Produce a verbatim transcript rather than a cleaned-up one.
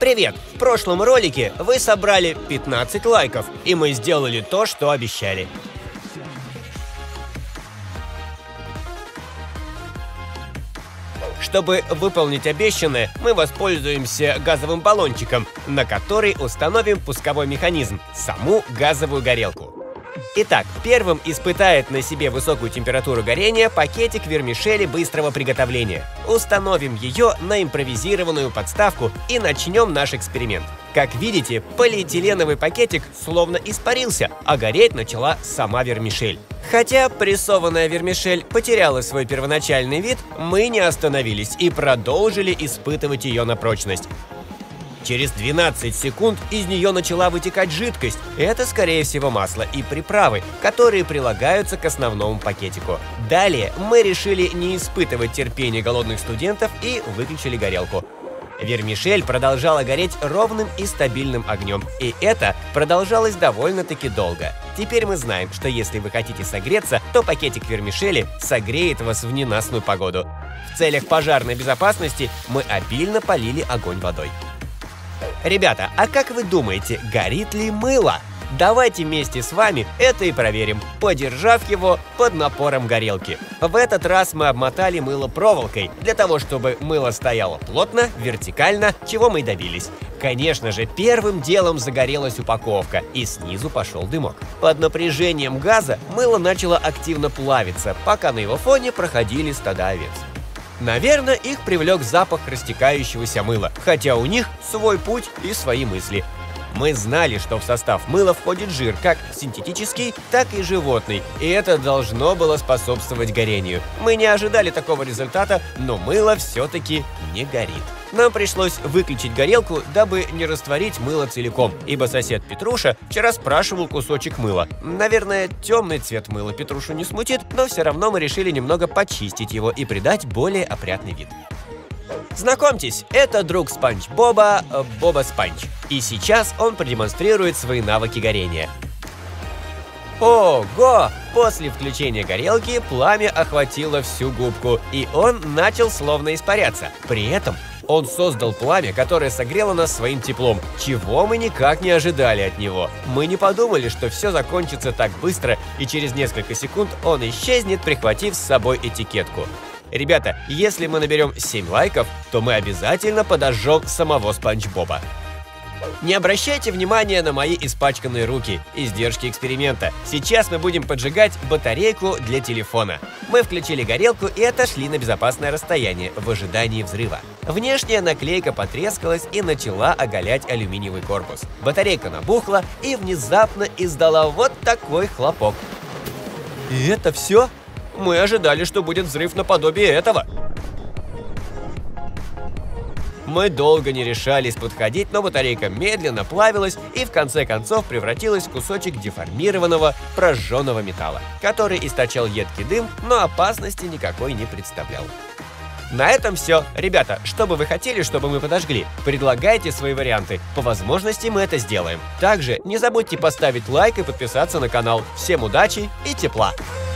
Привет! В прошлом ролике вы собрали пятнадцать лайков, и мы сделали то, что обещали. Чтобы выполнить обещанное, мы воспользуемся газовым баллончиком, на который установим пусковой механизм – саму газовую горелку. Итак, первым испытает на себе высокую температуру горения пакетик вермишели быстрого приготовления. Установим ее на импровизированную подставку и начнем наш эксперимент. Как видите, полиэтиленовый пакетик словно испарился, а гореть начала сама вермишель. Хотя прессованная вермишель потеряла свой первоначальный вид, мы не остановились и продолжили испытывать ее на прочность. Через двенадцать секунд из нее начала вытекать жидкость. Это, скорее всего, масло и приправы, которые прилагаются к основному пакетику. Далее мы решили не испытывать терпение голодных студентов и выключили горелку. Вермишель продолжала гореть ровным и стабильным огнем, и это продолжалось довольно-таки долго. Теперь мы знаем, что если вы хотите согреться, то пакетик вермишели согреет вас в ненастную погоду. В целях пожарной безопасности мы обильно полили огонь водой. Ребята, а как вы думаете, горит ли мыло? Давайте вместе с вами это и проверим, подержав его под напором горелки. В этот раз мы обмотали мыло проволокой, для того, чтобы мыло стояло плотно, вертикально, чего мы и добились. Конечно же, первым делом загорелась упаковка, и снизу пошел дымок. Под напряжением газа мыло начало активно плавиться, пока на его фоне проходили стада овец. Наверное, их привлек запах растекающегося мыла, хотя у них свой путь и свои мысли. Мы знали, что в состав мыла входит жир, как синтетический, так и животный, и это должно было способствовать горению. Мы не ожидали такого результата, но мыло все-таки не горит. Нам пришлось выключить горелку, дабы не растворить мыло целиком, ибо сосед Петруша вчера спрашивал кусочек мыла. Наверное, темный цвет мыла Петрушу не смутит, но все равно мы решили немного почистить его и придать более опрятный вид. Знакомьтесь, это друг Спанч Боба, Боба Спанч. И сейчас он продемонстрирует свои навыки горения. Ого! После включения горелки пламя охватило всю губку, и он начал словно испаряться. При этом он создал пламя, которое согрело нас своим теплом, чего мы никак не ожидали от него. Мы не подумали, что все закончится так быстро, и через несколько секунд он исчезнет, прихватив с собой этикетку. Ребята, если мы наберем семь лайков, то мы обязательно подожжем самого Спанч Боба. Не обращайте внимания на мои испачканные руки, издержки эксперимента. Сейчас мы будем поджигать батарейку для телефона. Мы включили горелку и отошли на безопасное расстояние в ожидании взрыва. Внешняя наклейка потрескалась и начала оголять алюминиевый корпус. Батарейка набухла и внезапно издала вот такой хлопок. И это все? Мы ожидали, что будет взрыв наподобие этого. Мы долго не решались подходить, но батарейка медленно плавилась и в конце концов превратилась в кусочек деформированного прожженного металла, который источал едкий дым, но опасности никакой не представлял. На этом все. Ребята, что бы вы хотели, чтобы мы подожгли? Предлагайте свои варианты. По возможности мы это сделаем. Также не забудьте поставить лайк и подписаться на канал. Всем удачи и тепла!